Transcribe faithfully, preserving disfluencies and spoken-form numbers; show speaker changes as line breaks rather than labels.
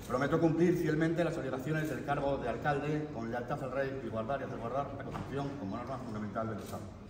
Prometo cumplir fielmente las obligaciones del cargo de alcalde con lealtad al rey y guardar y hacer guardar la Constitución como norma fundamental del Estado.